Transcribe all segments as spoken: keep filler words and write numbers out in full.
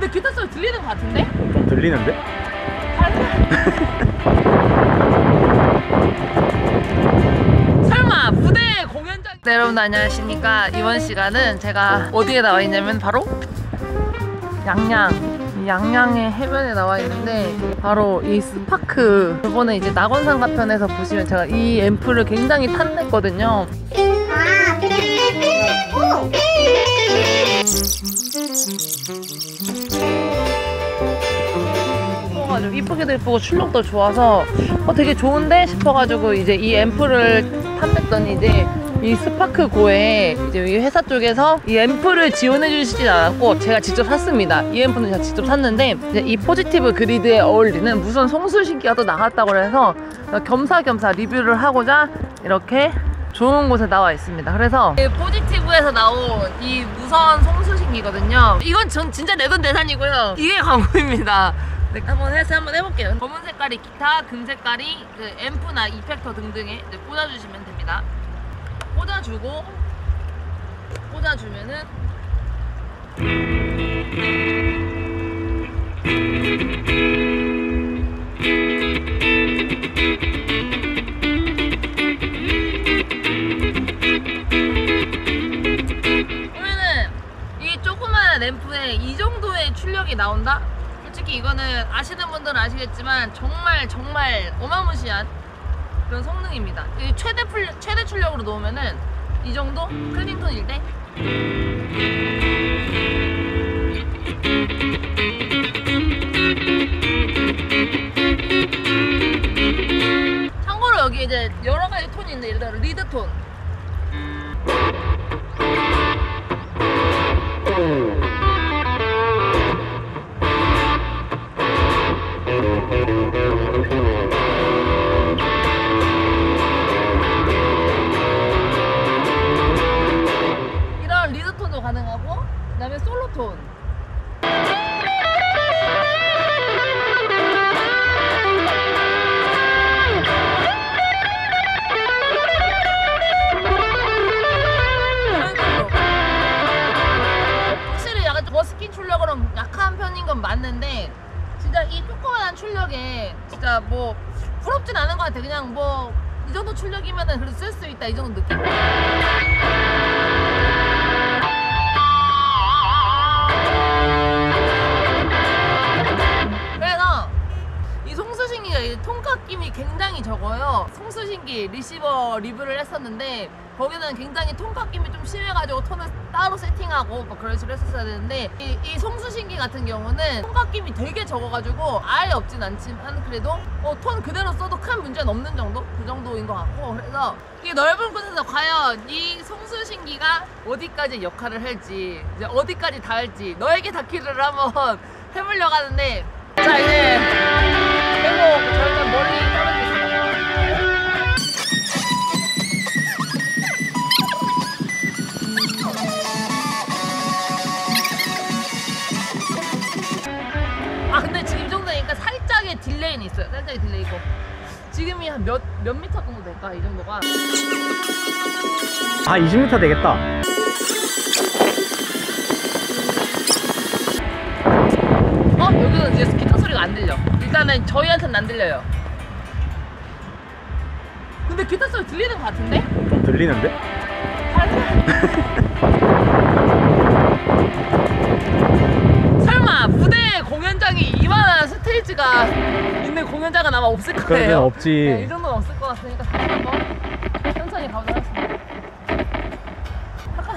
근데 기타 소리 들리는 것 같은데? 좀 들리는데? 설마 무대 공연장. 네, 여러분 안녕하십니까. 이번 시간은 제가 어디에 나와 있냐면 바로 양양 양양의 해변에 나와 있는데, 바로 이 스파크, 이번에 이제 낙원상가 편에서 보시면 제가 이 앰프를 굉장히 탐냈거든요. 아, 그래. 오. 이뻐가지고 이쁘게도 이쁘고 출력도 좋아서 어 되게 좋은데 싶어가지고 이제 이 앰프를 탐냈더니, 이제 이 스파크 고에 이제 이 회사 쪽에서 이 앰프를 지원해 주시진 않았고 제가 직접 샀습니다. 이 앰프는 제가 직접 샀는데, 이제 이 포지티브 그리드에 어울리는 무선 송수신기가 또 나갔다고 해서 겸사겸사 리뷰를 하고자 이렇게 좋은 곳에 나와 있습니다. 그래서 포지티브에서 나온 이 무선 송수신기거든요. 이건 전 진짜 내돈내산이고요. 이게 광고입니다. 네, 한번 해서 한번 해볼게요. 검은 색깔이 기타, 금 색깔이 그 앰프나 이펙터 등등에 꽂아주시면 됩니다. 꽂아주고 꽂아주면은 보면은 이 조그마한 앰프에 이 정도의 출력이 나온다? 솔직히 이거는 아시는 분들은 아시겠지만 정말 정말 어마무시한 그런 성능입니다. 최대 풀, 최대 출력으로 놓으면은 이 정도? 클린톤일 때? 참고로 여기 이제 여러 가지 톤이 있는데, 예를 들어 리드톤, 이런 리드톤도 가능하고, 그 다음에 솔로톤, 확실히 약간 머스킨 출력으로는 약한 편인 건 맞는데, 진짜 이 조그만한 출력에 진짜 뭐 부럽진 않은 것 같아. 그냥 뭐 이 정도 출력이면은 그래도 쓸 수 있다, 이 정도 느낌. 그래서 이 송수신기가 통각낌이 굉장히 적어요. 송수신기 리시버 리뷰를 했었는데 거기는 굉장히 통각낌이 좀 심해가지고 톤을 따로 세팅하고 뭐 그런 식으로 했었어야 되는데, 이, 이 송수신기 같은 경우는 통각낌이 되게 적어가지고 아예 없진 않지만 그래도 어, 톤 그대로 써도 큰 문제는 없는 정도? 그 정도인 것 같고, 그래서 이 넓은 곳에서 과연 이 송수신기가 어디까지 역할을 할지, 이제 어디까지 닿을지 너에게 닿기를 한번 해보려고 하는데, 자 이제 해보 저희는 멀리 떨어져 있습니다. 아 근데 지금 이 정도니까 살짝의 딜레이는 있어요. 살짝의 딜레이 있고. 지금이 한 몇, 몇 미터 정도 될까? 이 정도가. 아 이십 미터 되겠다. 어? 여기는 이제 기타 소리가 안 들려. 일단은 저희한테는 안 들려요. 근데 기타 소리 들리는 것 같은데? 좀 들리는데? 설마 무대 공연장이 이만한 스테이지가 있는 공연장은 아마 없을 거예요. 그건 없지. 네, 이 정도는 없을 것 같으니까 다시 한번 천천히 가보도록 하겠습니다. 아까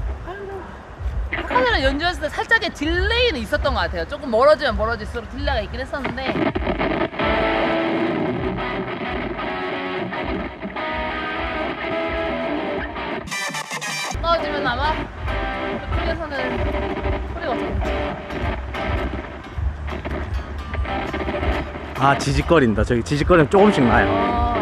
아까 전에 연주했을 때 살짝의 딜레이는 있었던 것 같아요. 조금 멀어지면 멀어질수록 딜레이가 있긴 했었는데, 떨어지면 아마 그쪽에서는 소리가 없었겠지. 아 지직거린다. 저기 지직거리면 조금씩 나요. 어.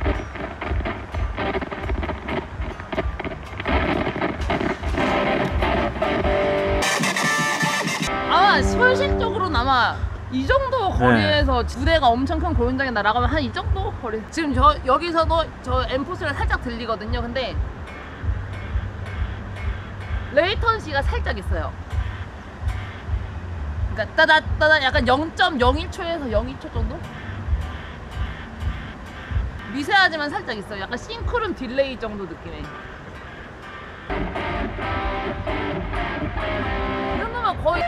아마 현실적으로는 아마 이 정도 거리에서 네. 무대가 엄청 큰 공연장에 날아가면 한 이 정도 거리. 지금 저 여기서도 저 앰프 소리가 살짝 들리거든요. 근데 레이턴시가 살짝 있어요. 그러니까 따다따다 약간 영 점 영일 초에서 영이 초 정도? 미세하지만 살짝 있어요. 약간 싱크룸 딜레이 정도 느낌에. 이 정도면 거의.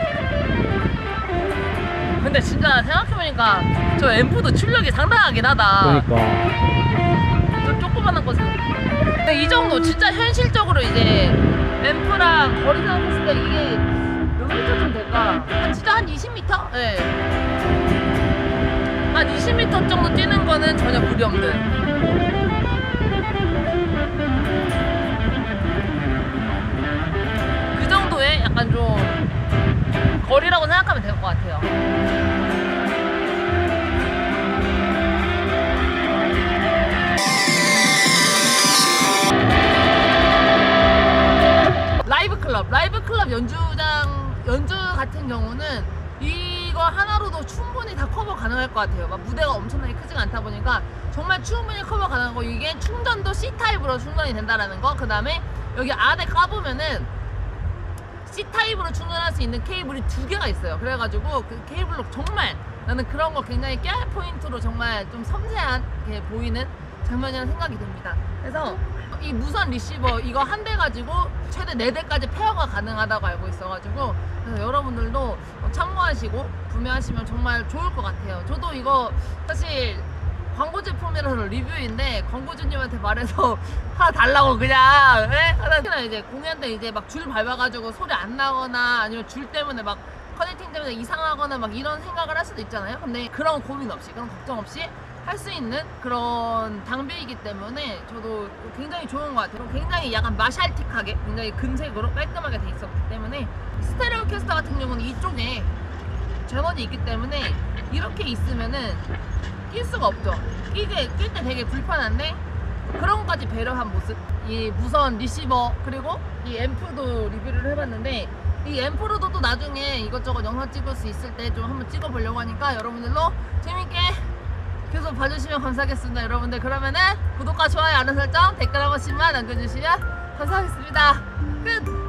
근데 진짜 생각해보니까 저 앰프도 출력이 상당하긴 하다. 그러니까. 저 조그만한 것은. 근데 이 정도 진짜 현실적으로 이제 앰프랑 거리 생각했을 때 이게 몇 미터쯤 될까? 한 진짜 한 이십 미터? 네. 한 이십 미터 정도 뛰는 거는 전혀 무리 없는. 그 정도의 약간 좀 거리라고 생각하면 될 것 같아요. 라이브 클럽, 라이브 클럽 연주장, 연주 같은 경우는 이거 하나로도 충분히 다 커버 가능할 것 같아요. 막 무대가 엄청나게 크지가 않다 보니까 정말 충분히 커버 가능하고, 이게 충전도 C타입으로 충전이 된다라는 거. 그 다음에 여기 안에 까보면은 C타입으로 충전할 수 있는 케이블이 두 개가 있어요. 그래가지고 그 케이블로 정말 나는 그런 거 굉장히 깨알 포인트로 정말 좀 섬세하게 보이는 장면이라는 생각이 듭니다. 그래서 이 무선 리시버 이거 한 대 가지고 최대 네 대까지 페어가 가능하다고 알고 있어가지고, 그래서 여러분들도 참고하시고 구매하시면 정말 좋을 것 같아요. 저도 이거 사실 광고 제품이라서 리뷰인데 광고주님한테 말해서 하나 달라고 그냥 예? 하나 이제 공연 때 이제 막 줄 밟아가지고 소리 안 나거나 아니면 줄 때문에 막 커넥팅 때문에 이상하거나 막 이런 생각을 할 수도 있잖아요. 근데 그런 고민 없이, 그런 걱정 없이 할 수 있는 그런 장비이기 때문에 저도 굉장히 좋은 것 같아요. 굉장히 약간 마샬틱하게 굉장히 금색으로 깔끔하게 돼 있었기 때문에, 스테레오 캐스터 같은 경우는 이쪽에 전원이 있기 때문에 이렇게 있으면은 낄 수가 없죠. 끼게 낄 때 되게 불편한데 그런 것까지 배려한 모습. 이 무선 리시버 그리고 이 앰프도 리뷰를 해봤는데, 이 앰프로도 또 나중에 이것저것 영상 찍을 수 있을 때 좀 한번 찍어보려고 하니까 여러분들도 재밌게 계속 봐주시면 감사하겠습니다. 여러분들 그러면은 구독과 좋아요, 알람 설정, 댓글 한 번씩만 남겨주시면 감사하겠습니다. 끝!